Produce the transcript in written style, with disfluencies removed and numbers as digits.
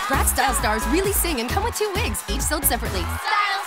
Bratz Style Starz really sing and come with 2 wigs, each sold separately. Style